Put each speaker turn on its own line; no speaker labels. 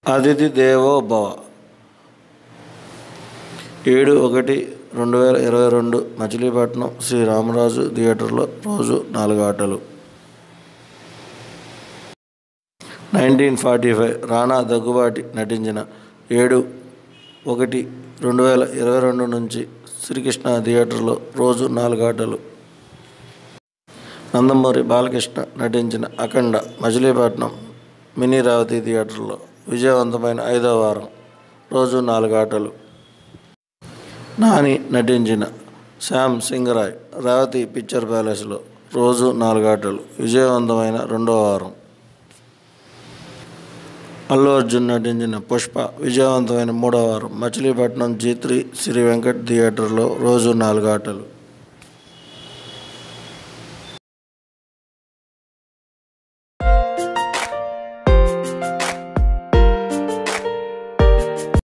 అతిథి దేవో భవ. 7/1/2022 మచిలీపట్నం శ్రీ రామరాజు థియేటర్లో రోజు 4 ఆటలు. 1945 రాణా దగ్గుబాటి నటించిన 7/1/2022 నుంచి శ్రీకృష్ణ థియేటర్లో రోజు 4 ఆటలు. నందమూరి బాలకృష్ణ నటించిన అఖండ మచిలీపట్నం మినీ రేవతి థియేటర్లో విజయవంతమైన 5వ వారం రోజు 4 ఆటలు. నాని నటించిన శ్యామ్ సింగరాయ్ రేవతి పిక్చర్ ప్యాలెస్లో రోజు 4 ఆటలు విజయవంతమైన 2వ వారం. అల్లు అర్జున్ నటించిన పుష్ప విజయవంతమైన 3వ వారం మచిలీపట్నం G3 శ్రీ వెంకట్ థియేటర్లో రోజు 4 ఆటలు.